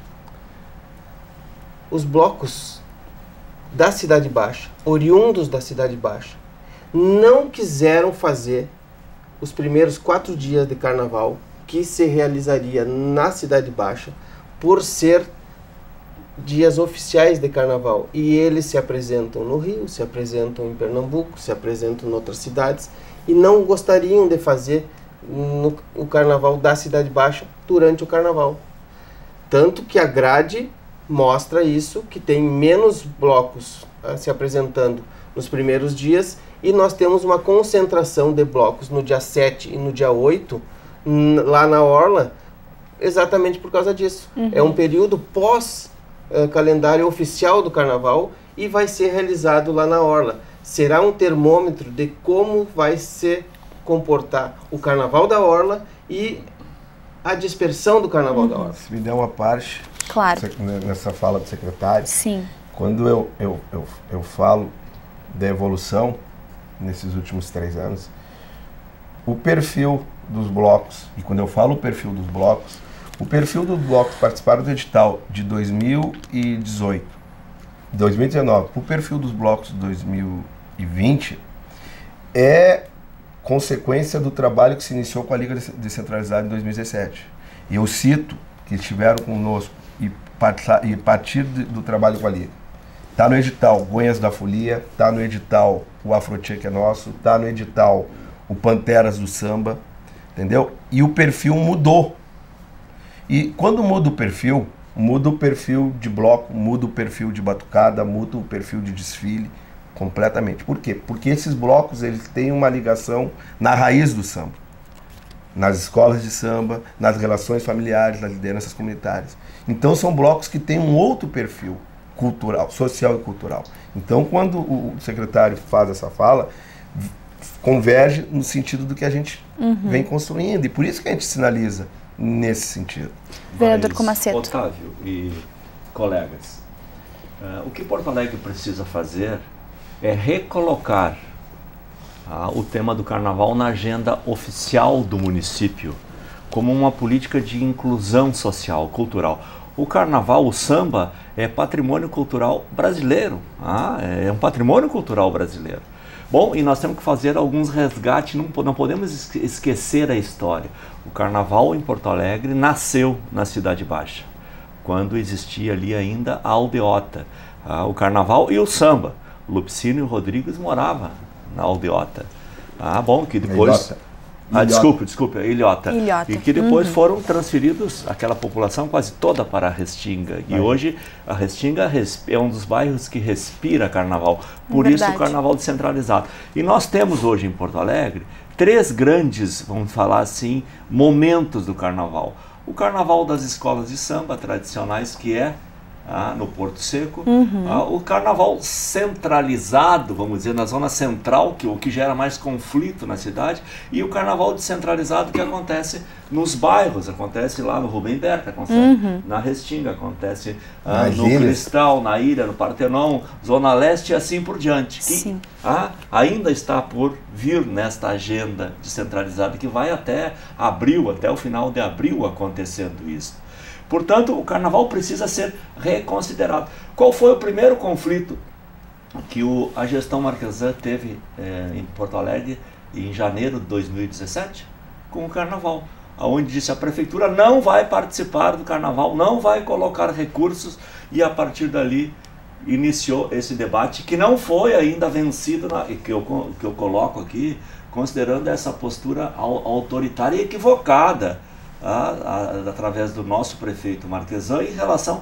C: Os blocos da Cidade Baixa, oriundos da Cidade Baixa, não quiseram fazer os primeiros 4 dias de carnaval que se realizaria na Cidade Baixa por ser dias oficiais de carnaval. E eles se apresentam no Rio, se apresentam em Pernambuco, se apresentam em outras cidades e não gostariam de fazer o carnaval da Cidade Baixa durante o carnaval. Tanto que a grade mostra isso, que tem menos blocos se apresentando nos primeiros dias e nós temos uma concentração de blocos no dia 7 e no dia 8 lá na orla, exatamente por causa disso. É um período pós calendário oficial do carnaval e vai ser realizado lá na orla. Será um termômetro de como vai se comportar o carnaval da orla e a dispersão do carnaval da orla.
D: Se me der uma parte,
A: claro,
D: nessa fala do secretário,
A: sim,
D: quando eu falo da evolução nesses últimos 3 anos, o perfil dos blocos, e quando eu falo o perfil dos blocos que participaram do edital de 2018, 2019, o perfil dos blocos de 2020 é consequência do trabalho que se iniciou com a Liga Descentralizada em 2017. E eu cito que estiveram conosco e partir do trabalho com a Liga. Está no edital Goiás da Folia, está no edital o Afrochê que é nosso, está no edital o Panteras do Samba, entendeu? E o perfil mudou. E quando muda o perfil de bloco, muda o perfil de batucada, muda o perfil de desfile completamente. Por quê? Porque esses blocos eles têm uma ligação na raiz do samba, nas escolas de samba, nas relações familiares, nas lideranças comunitárias. Então são blocos que têm um outro perfil cultural, social e cultural. Então quando o secretário faz essa fala, converge no sentido do que a gente vem construindo, e por isso que a gente sinaliza nesse sentido.
A: Vereador Comaceto.
B: Otávio e colegas, o que Porto Alegre precisa fazer é recolocar o tema do carnaval na agenda oficial do município como uma política de inclusão social, cultural. O carnaval, o samba, é patrimônio cultural brasileiro, é um patrimônio cultural brasileiro. Bom, e nós temos que fazer alguns resgates, não podemos esquecer a história. O carnaval em Porto Alegre nasceu na Cidade Baixa, quando existia ali ainda a aldeota. O carnaval e o samba. Lupicínio Rodrigues morava na aldeota. Bom, que depois... Desculpe, Ilhota. E que depois foram transferidos aquela população quase toda para a Restinga. E hoje a Restinga é um dos bairros que respira carnaval. Por isso o carnaval descentralizado. E nós temos hoje em Porto Alegre 3 grandes, vamos falar assim, momentos do carnaval. O carnaval das escolas de samba tradicionais, que é no Porto Seco, o carnaval centralizado, vamos dizer, na zona central, o que gera mais conflito na cidade, e o carnaval descentralizado que acontece nos bairros, acontece lá no Rubem Berta, acontece na Restinga, acontece no Cristal, na Ilha, no Partenon, Zona Leste e assim por diante, que ainda está por vir nesta agenda descentralizada, que vai até abril, até o final de abril acontecendo isso. Portanto, o carnaval precisa ser reconsiderado. Qual foi o primeiro conflito que a gestão Marquesan teve em Porto Alegre em janeiro de 2017? Com o carnaval, onde disse a prefeitura não vai participar do carnaval, não vai colocar recursos, e a partir dali iniciou esse debate que não foi ainda vencido, que eu coloco aqui, considerando essa postura autoritária e equivocada através do nosso prefeito Marquesan em relação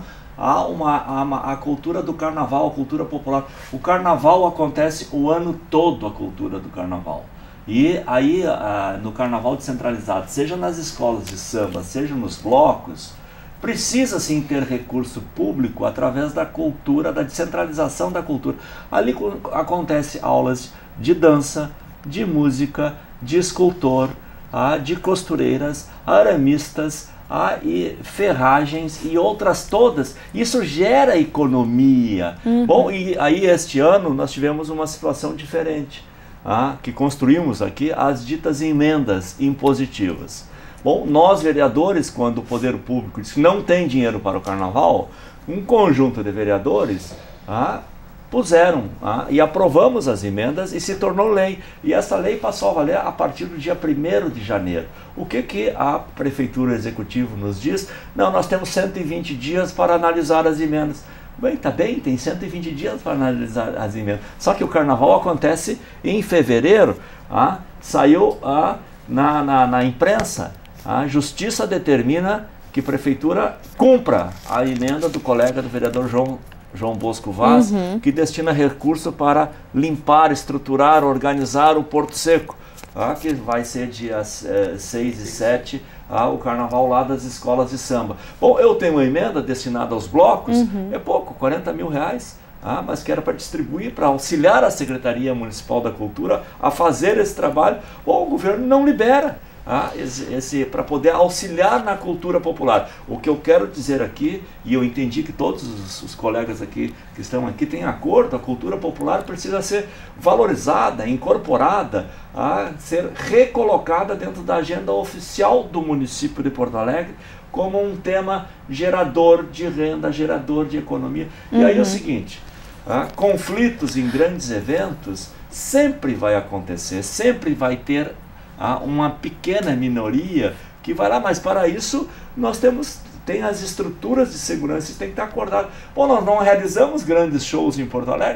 B: a cultura do carnaval, a cultura popular. O carnaval acontece o ano todo, a cultura do carnaval. E aí, no carnaval descentralizado, seja nas escolas de samba, seja nos blocos, precisa sim ter recurso público através da cultura, da descentralização da cultura. Ali acontece aulas de dança, de música, de escultor, de costureiras, aramistas, e ferragens e outras todas. Isso gera economia. Bom, e aí este ano nós tivemos uma situação diferente, que construímos aqui as ditas emendas impositivas. Bom, nós vereadores, quando o poder público disse que não tem dinheiro para o carnaval, um conjunto de vereadores puseram e aprovamos as emendas e se tornou lei. E essa lei passou a valer a partir do dia 1º de janeiro. O que a Prefeitura Executiva nos diz? Não, nós temos 120 dias para analisar as emendas. Bem, tá bem, tem 120 dias para analisar as emendas. Só que o carnaval acontece em fevereiro, saiu na imprensa. A Justiça determina que a Prefeitura cumpra a emenda do colega do vereador João Bosco Vaz, que destina recurso para limpar, estruturar, organizar o Porto Seco, que vai ser dias 6 e 7, o carnaval lá das escolas de samba. Bom, eu tenho uma emenda destinada aos blocos, é pouco, 40 mil reais, mas que era para distribuir, para auxiliar a Secretaria Municipal da Cultura a fazer esse trabalho. Bom, o governo não libera para poder auxiliar na cultura popular. O que eu quero dizer aqui, e eu entendi que todos os colegas aqui que estão aqui têm acordo, a cultura popular precisa ser valorizada, incorporada, ser recolocada dentro da agenda oficial do município de Porto Alegre como um tema gerador de renda, gerador de economia. E aí é o seguinte, conflitos em grandes eventos sempre vai acontecer, sempre vai ter uma pequena minoria que vai lá, mas para isso nós tem as estruturas de segurança, isso tem que estar acordado. Bom, nós não realizamos grandes shows em Porto Alegre?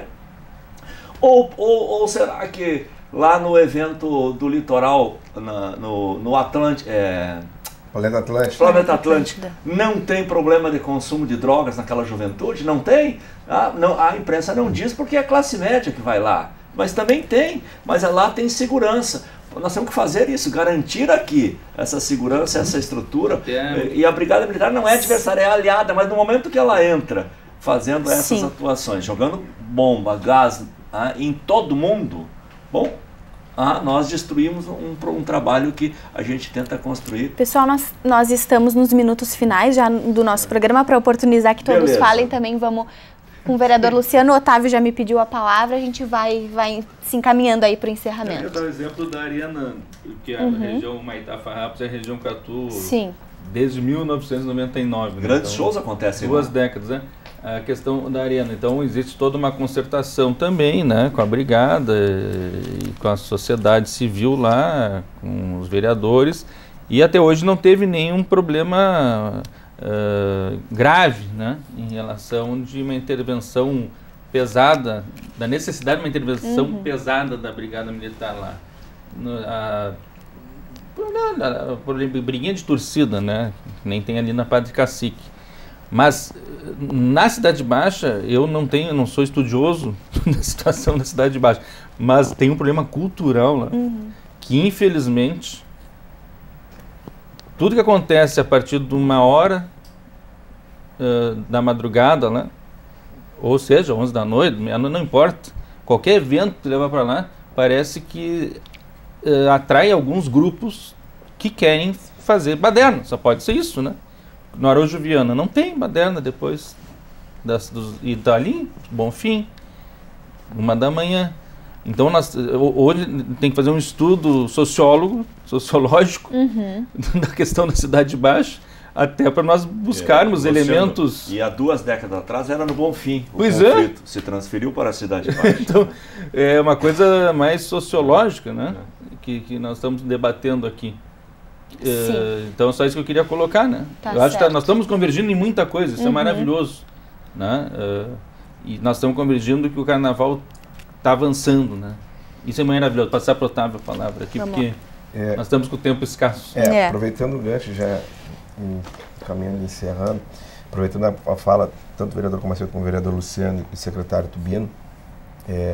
B: Ou será que lá no evento do litoral, no Atlântico, Planeta Atlântico, não tem problema de consumo de drogas naquela juventude? Não tem? A imprensa não diz porque é a classe média que vai lá, mas também tem, mas lá tem segurança. Nós temos que fazer isso, garantir aqui essa segurança, essa estrutura. E a Brigada Militar não é adversária, é aliada, mas no momento que ela entra fazendo essas atuações, jogando bomba, gás em todo mundo, bom, nós destruímos um trabalho que a gente tenta construir.
A: Pessoal, nós estamos nos minutos finais já do nosso programa, para oportunizar que todos falem também, vamos... Com o vereador Luciano, o Otávio já me pediu a palavra, a gente vai se encaminhando aí para o encerramento.
E: Eu vou dar o exemplo da Arena, que é a região Maitá Farrapos, é a região Catu, desde 1999.
B: Grandes shows acontecem.
E: 2 décadas, né? A questão da Arena, então existe toda uma concertação também, né, com a Brigada e com a sociedade civil lá, com os vereadores, e até hoje não teve nenhum problema grave, né, em relação de uma intervenção pesada, da necessidade de uma intervenção pesada da Brigada Militar lá. Por exemplo, briguinha de torcida, né, que nem tem ali na Padre Cacique. Mas na Cidade Baixa, eu não sou estudioso da situação da Cidade Baixa, mas tem um problema cultural lá, que infelizmente tudo que acontece a partir de 1h da madrugada, né? Ou seja, 11 da noite, não importa, qualquer evento que leva para lá, parece que atrai alguns grupos que querem fazer baderna, só pode ser isso, né? No Araújo Viana não tem baderna depois e tá ali, Bonfim, 1 da manhã. Então hoje tem que fazer um estudo sociológico da questão da Cidade Baixa, até para nós buscarmos elementos...
B: E há 2 décadas atrás era no Bonfim, o
E: conflito
B: se transferiu para a Cidade Baixa.
E: Então, é uma coisa mais sociológica, né, que nós estamos debatendo aqui. Então, só isso que eu queria colocar, né? Eu acho que nós estamos convergindo em muita coisa, isso é maravilhoso, né? E nós estamos convergindo que o Carnaval está avançando, né? Isso é maravilhoso. Passar para o Otávio a palavra aqui, porque nós estamos com o tempo escasso.
D: Aproveitando o gancho, já caminhando, encerrando, aproveitando a fala, tanto do vereador Comacete como do vereador Luciano e secretário Tubino,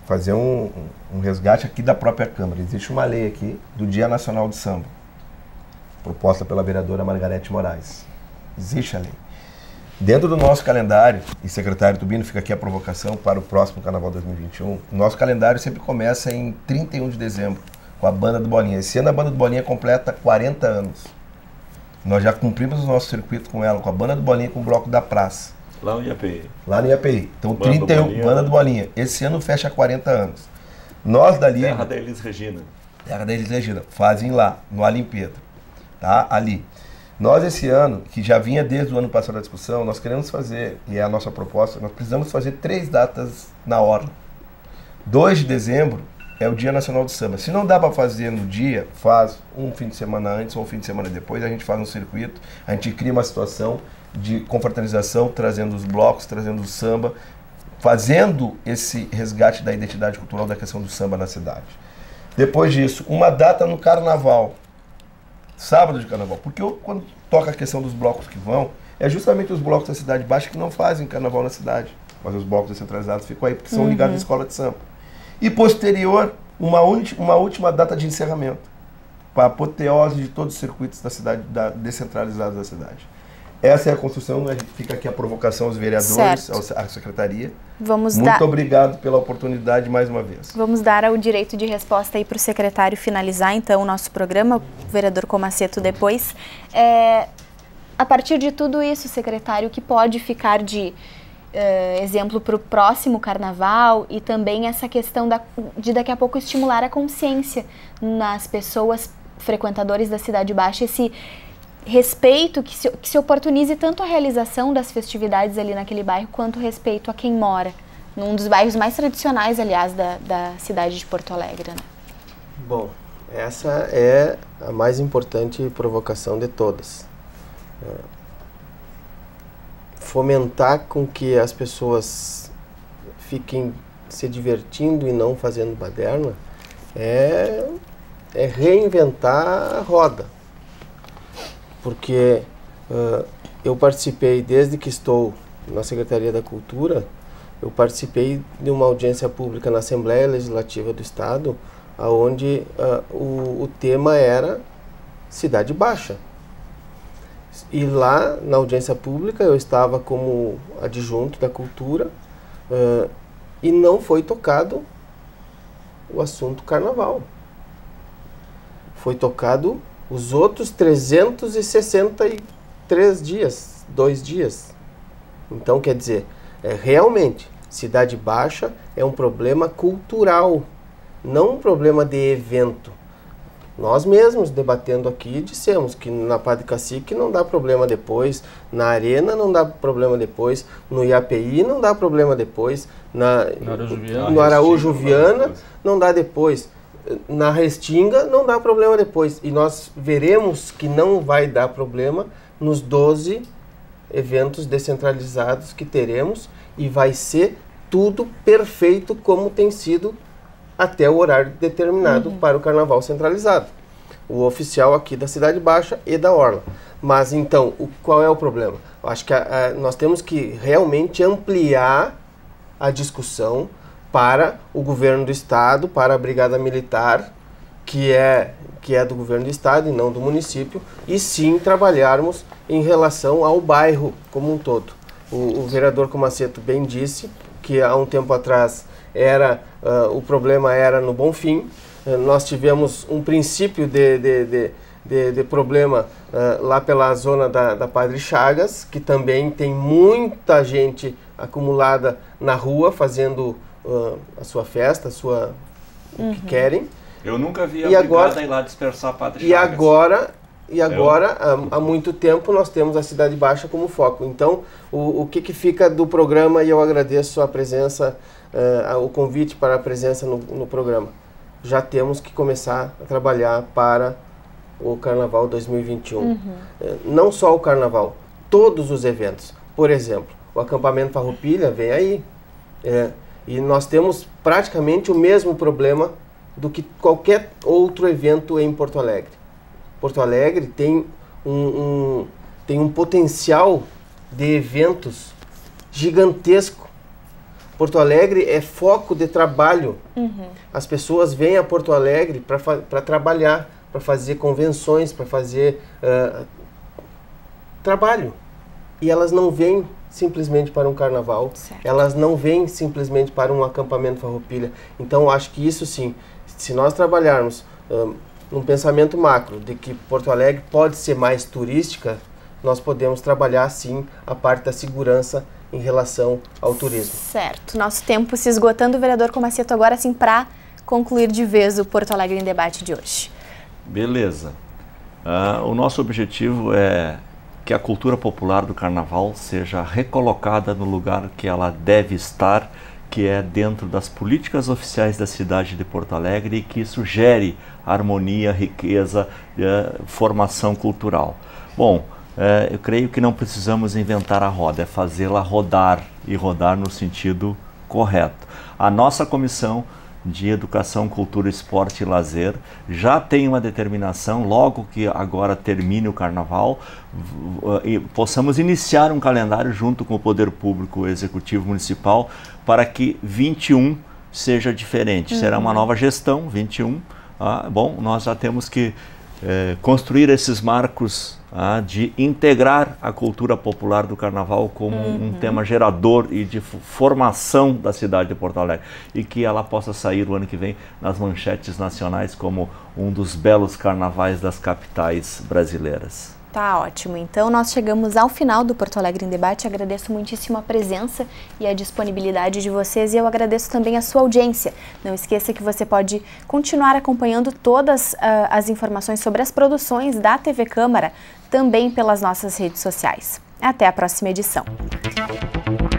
D: fazer um resgate aqui da própria Câmara. Existe uma lei aqui do Dia Nacional do Samba, proposta pela vereadora Margarete Moraes. Existe a lei. Dentro do nosso calendário, e secretário Tubino, fica aqui a provocação para o próximo Carnaval 2021, o nosso calendário sempre começa em 31 de dezembro, com a Banda do Bolinha. Esse ano a Banda do Bolinha completa 40 anos. Nós já cumprimos o nosso circuito com ela, com a Banda do Bolinha e com o Bloco da Praça.
B: Lá no IAPI.
D: Lá no IAPI. Então,
B: Banda
D: 31,
B: do Bolinha,
D: Banda do Bolinha. Esse ano fecha 40 anos. Nós da Liga...
B: Terra da Elis Regina.
D: Terra da Elis Regina. Fazem lá, no Olimpíada. Tá? Ali. Nós, esse ano, que já vinha desde o ano passado da discussão, nós queremos fazer, e é a nossa proposta, nós precisamos fazer 3 datas na hora. 2 de dezembro é o Dia Nacional do Samba. Se não dá para fazer no dia, faz um fim de semana antes ou um fim de semana depois, a gente faz um circuito, a gente cria uma situação de confraternização, trazendo os blocos, trazendo o samba, fazendo esse resgate da identidade cultural da questão do samba na cidade. Depois disso, uma data no Carnaval. Sábado de Carnaval, porque quando toca a questão dos blocos que vão, é justamente os blocos da Cidade Baixa que não fazem Carnaval na cidade, mas os blocos descentralizados ficam aí, porque são ligados à escola de samba. E posterior, uma última data de encerramento, para a apoteose de todos os circuitos da cidade, descentralizados da cidade. Essa é a construção, a gente fica aqui a provocação aos vereadores, à secretaria. Muito obrigado pela oportunidade mais uma vez.
A: Vamos dar o direito de resposta aí para o secretário finalizar então o nosso programa, o vereador Comaceto depois. A partir de tudo isso, secretário, o que pode ficar de exemplo para o próximo carnaval e também essa questão de daqui a pouco estimular a consciência nas pessoas frequentadores da Cidade Baixa, esse respeito que se oportunize tanto a realização das festividades ali naquele bairro, quanto respeito a quem mora, num dos bairros mais tradicionais, aliás, da cidade de Porto Alegre, né?
C: Bom, essa é a mais importante provocação de todas. Fomentar com que as pessoas fiquem se divertindo e não fazendo baderna é reinventar a roda. Porque eu participei, desde que estou na Secretaria da Cultura, eu participei de uma audiência pública na Assembleia Legislativa do Estado, onde o tema era Cidade Baixa. E lá, na audiência pública, eu estava como adjunto da Cultura e não foi tocado o assunto Carnaval. Foi tocado os outros 363 dias, 2 dias. Então, quer dizer, realmente, Cidade Baixa é um problema cultural, não um problema de evento. Nós mesmos, debatendo aqui, dissemos que na Padre Cacique não dá problema depois, na Arena não dá problema depois, no IAPI não dá problema depois, no Araújo Viana não dá depois. Na Restinga não dá problema depois. E nós veremos que não vai dar problema nos 12 eventos descentralizados que teremos, e vai ser tudo perfeito como tem sido até o horário determinado para o Carnaval centralizado. O oficial aqui da Cidade Baixa e da Orla. Mas então, qual é o problema? Eu acho que nós temos que realmente ampliar a discussão para o governo do Estado, para a Brigada Militar, que é do governo do Estado e não do município, e sim trabalharmos em relação ao bairro como um todo. O vereador Comaceto bem disse que há um tempo atrás o problema era no Bonfim. Nós tivemos um princípio de problema lá pela zona da Padre Chagas, que também tem muita gente acumulada na rua fazendo a sua festa, o que querem.
B: Eu nunca vi a brigada ir lá dispersar a Padre Chagas.
C: E agora, há muito tempo, nós temos a Cidade Baixa como foco. Então, o que fica do programa, e eu agradeço a presença, o convite para a presença no programa. Já temos que começar a trabalhar para o Carnaval 2021. Não só o Carnaval, todos os eventos. Por exemplo, o acampamento Farroupilha vem aí. E nós temos praticamente o mesmo problema do que qualquer outro evento em Porto Alegre. Porto Alegre tem um potencial de eventos gigantesco. Porto Alegre é foco de trabalho. As pessoas vêm a Porto Alegre para trabalhar, para fazer convenções, para fazer trabalho. E elas não vêm simplesmente para um carnaval, elas não vêm simplesmente para um acampamento farroupilha. Então, acho que isso sim, se nós trabalharmos num pensamento macro de que Porto Alegre pode ser mais turística, nós podemos trabalhar sim a parte da segurança em relação ao turismo.
A: Certo. Nosso tempo se esgotando, vereador Comaceto, agora sim para concluir de vez o Porto Alegre em Debate de hoje.
B: Beleza. O nosso objetivo é que a cultura popular do carnaval seja recolocada no lugar que ela deve estar, que é dentro das políticas oficiais da cidade de Porto Alegre, e que isso gere harmonia, riqueza, formação cultural. Bom, eu creio que não precisamos inventar a roda, é fazê-la rodar, e rodar no sentido correto. A nossa comissão de Educação, Cultura, Esporte e Lazer já tem uma determinação, logo que agora termine o carnaval, e possamos iniciar um calendário junto com o Poder Público Executivo Municipal para que 21 seja diferente. Será uma nova gestão, 21. Bom, nós já temos que construir esses marcos de integrar a cultura popular do carnaval como um tema gerador e de formação da cidade de Porto Alegre, e que ela possa sair o ano que vem nas manchetes nacionais como um dos belos carnavais das capitais brasileiras.
A: Tá ótimo. Então nós chegamos ao final do Porto Alegre em Debate. Agradeço muitíssimo a presença e a disponibilidade de vocês, e eu agradeço também a sua audiência. Não esqueça que você pode continuar acompanhando todas as informações sobre as produções da TV Câmara também pelas nossas redes sociais. Até a próxima edição.